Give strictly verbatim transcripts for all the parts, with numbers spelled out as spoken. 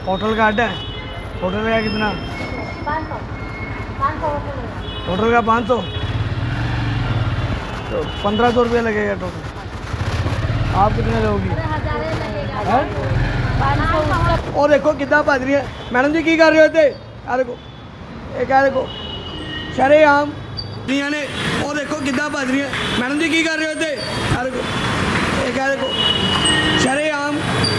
Hotel का अड्डा है। होटल का कितना? होटल का पाँच सौ तो पंद्रह सौ रुपया लगेगा टोटल। आप कितने लोगी? और देखो कितना भज रही है मैडम जी। की कर रहे होते आ देखो ये क्या देखो शरेआम दियाँ ने। और देखो कितना भज रही है मैडम जी। की कर रहे होते आ देखो ये क्या देखो शरेआम।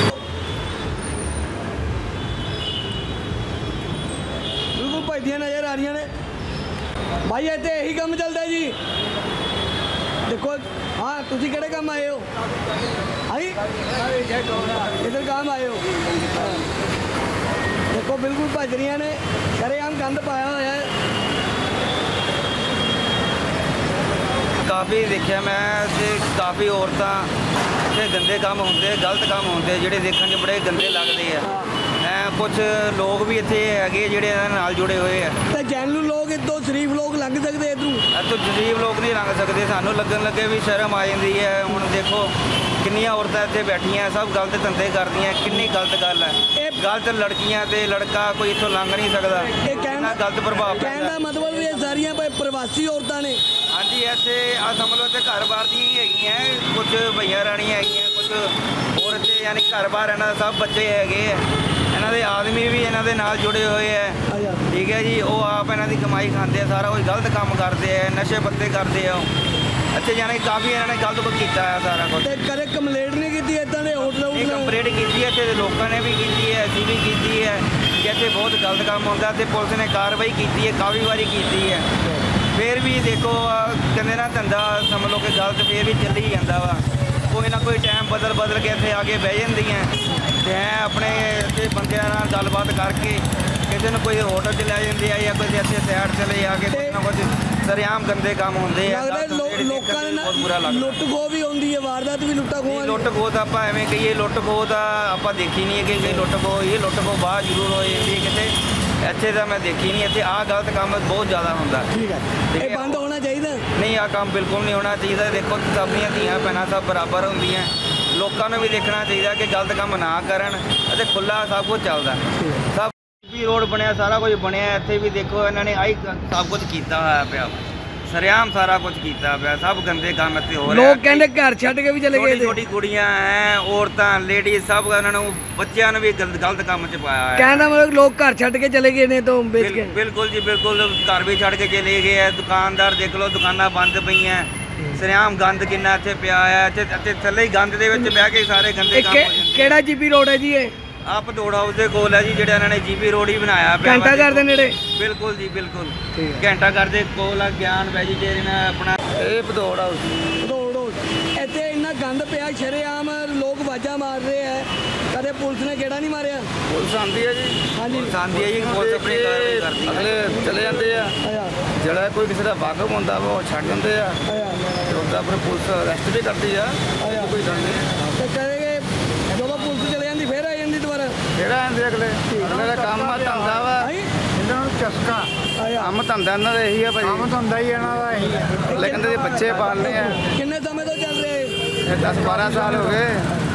बिल्कुल भजदियाँ नज़र आ रही ने भाई। इतने यही काम चलता है जी। देखो हाँ तुम किहड़े काम आए हो? आई इधर काम आए हो? देखो बिल्कुल भज रही ने शरेआम गंद पाया होया है। काफ़ी देखिया मैं ते काफ़ी औरतां ते गंदे काम होंदे गलत काम होंदे जिहड़े देखण च बड़े गंदे लगदे आ। कुछ लोग भी इत्थे हैगे जिहड़े इहदे नाल जुड़े हुए आ। ते जैनू लोग इतों शरीफ लोग लंघ सकदे इधरों? इतों शरीफ लोग नहीं लंघ सकदे। सानूं लगन लगे भी शर्म आ जांदी है। हुण देखो किन्नियां औरतां इत्थे बैठियां सब गलत धंधे करदियां। किन्नी गलत गल है। गलत लड़कियां ते लड़का कोई इत्थों लंघ नहीं सकदा। किन्ना गलत प्रभाव पैंदा। कहण दा मतलब ये सारियां प्रवासी औरतां ने। हाँ जी इत्थे आ समझ लो इत्थे घर बार दी हैगियां कुछ भैया राणियां हैगियां कुछ होर इत्थे यानी घर बार इन्हां दे सब बच्चे हैगे आ। इन्हां दे आदमी भी इन्हां दे नाल जुड़े हुए हैं। ठीक है जी। वो आप इन्हां दी कमाई खाते हैं सारा कुछ गलत काम करते हैं नशे पत्ते करते हैं। अच्छे जाने काफ़ी इन्होंने गलत कुछ किया है सारा कुछ। कदे कंप्लेंट नहीं की इदां दे होटल? कंप्लेंट की है इतने लोगों ने भी की है असीं भी की है कि इतने बहुत गलत काम होता है। पुलिस ने कार्रवाई की है काफ़ी बारी की है। फिर भी देखो कहते ना धंधा समझ लो कि गलत फिर भी चली ही जाता वा। कोई ना कोई टाइम बदल बदल के इतने आगे बह जांदियां ते अपने इतने बंदियां नाल गलबात करके किसी ने कोई होटल च लै जांदे आ या कोई इतने साइड से ले आके कुछ ना कुछ सरेआम गंदे काम होंदे आ। बहुत बुरा लगता। लुट खो भी होंदी है वारदात भी लुट्टा खो। लुट खो तो आप एवें कहिए लुट खो तो आप देखी नहीं है कि लुट खो ये लुट खो बाहर जरूर हो जाती है कितने ਇੱਥੇ ਤਾਂ ਮੈਂ ਦੇਖੀ नहीं ਇੱਥੇ ਆਹ गलत काम बहुत ज़्यादा ਹੁੰਦਾ। ठीक है ये बंद होना चाहिए नहीं आ काम बिल्कुल नहीं होना चाहिए। देखो सब ਦੀਆਂ ਧੀਆਂ ਭੈਣਾਂ सब बराबर ਹੁੰਦੀਆਂ। ਲੋਕਾਂ ਨੂੰ ਵੀ ਦੇਖਣਾ ਚਾਹੀਦਾ ਕਿ गलत काम ना ਕਰਨ ਅਤੇ ਖੁੱਲਾ सब कुछ ਚੱਲਦਾ। सब ਵੀ रोड ਬਣਿਆ ਸਾਰਾ ਕੁਝ ਬਣਿਆ ਇੱਥੇ ਵੀ ਦੇਖੋ ਇਹਨਾਂ ਨੇ ਆਹੀ सब कुछ ਕੀਤਾ ਹੋਇਆ ਪਿਆ। सरेआम सारा कुछ किया पाया सब गंदे काम इतने हो रहे। लोग कहते घर छड्ड के भी चले गए। छोटी कुड़ियां हैं औरतां लेडीज सब उन्होंने बच्चों ने भी गलत काम च पाया है। कहना मतलब लोग घर छड्ड के चले गए ने तो बेच के। बिल्कुल जी बिल्कुल घर भी छड्ड के चले गए हैं। दुकानदार देख लो दुकाना बंद पई हैं। सरेआम गंद किन्ना इत्थे पिया है। इत्थे थल्ले ही गंद दे विच बह के सारे गंदे काम हो जांदे। केड़ा जीपी रोड है जी ये? आप पधौड़ हाउस के कोल है जी जिहड़ा इन्होंने जीपी रोड ही बनाया पिया। घंटा घर दे नेड़े? बिल्कुल जी बिल्कुल घंटा घर दे कोल ज्ञान वेजीटेरियन अपना ये पधौड़ हाउस। पधौड़ हाउस इत्थे इन्ना गंद पिया शरेआम लोग आवाज़ां मार रहे हैं। कदे पुलिस ने गेड़ा नहीं मारिया? पुलिस आती है जी। हाँ जी आती है जी पुलिस अपनी कार्रवाई करती है। अगले चले जाते हैं जिहड़ा कोई किसी का वाकफ होंदा वो छड्ड दिंदे आ ते उसदा फिर पुलिस अरेस्ट भी करती है। कोई गल नहीं ते कदे ਜਦੋਂ पुलिस चले जाती फिर आ जाती दोबारा फिर आ जाते अगले अगले का काम धंधा वा ਇਹਨਾਂ ਨੂੰ ਚਸਕਾ ਕੰਮ ਧੰਦਾ ਇਹਨਾਂ ਦਾ ਇਹੀ ਹੈ ਭਾਜੀ। ਕੰਮ ਧੰਦਾ ਹੀ ਇਹਨਾਂ ਦਾ ਇਹੀ ਹੈ। ਲੇਕਿਨ ਤੇ ਬੱਚੇ ਪਾਲਨੇ ਆ। ਕਿੰਨੇ ਸਮੇਂ ਤੋਂ ਚੱਲ ਰਹੇ? दस बारह साल हो गए।